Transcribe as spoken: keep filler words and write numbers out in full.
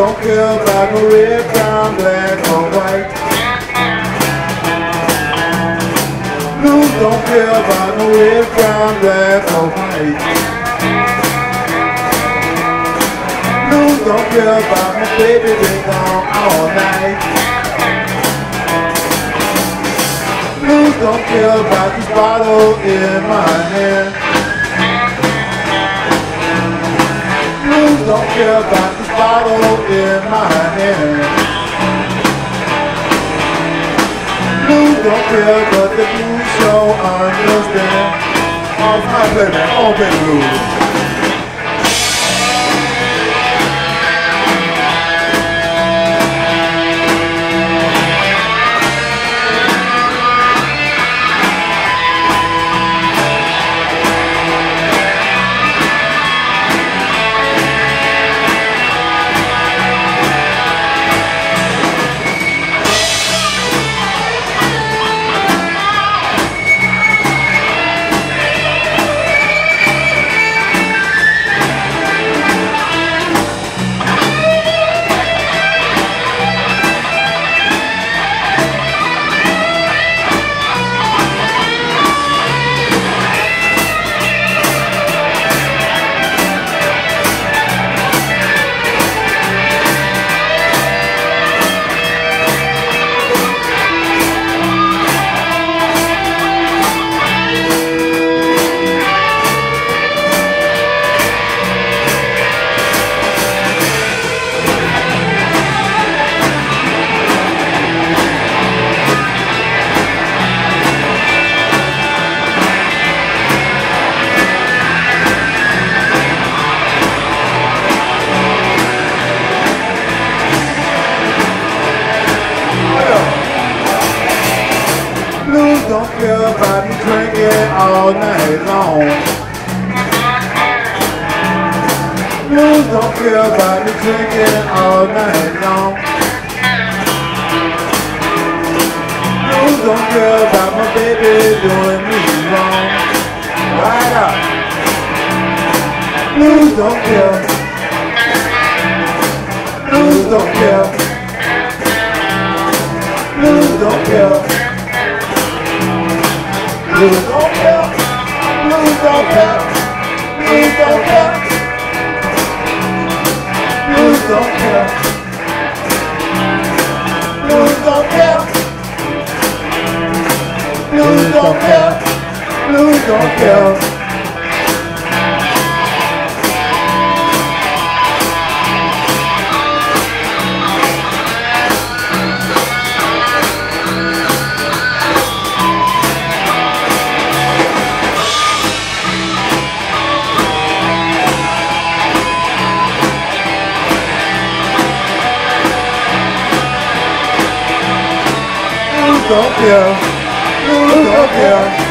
don't care about no red, brown, black, or white. Blues don't care about no red, brown, black, or white. Blues don't care about my baby been gone all night. Blues don't care about this bottle in my hand. Blues don't care about this bottle in my hand. Blues don't care, but the blues show understand. Off my play, man, all play the blues. Blues don't care about me drinking all night long. Blues don't care about me drinking all night long. Blues don't care about my baby doing me wrong. Right up. Blues don't care. Blues don't care. Blues don't care. Blues don't care, blues don't care, blues don't care, blues don't care, blues don't care, blues don't care, blues don't care. Blues don't care, blues don't care.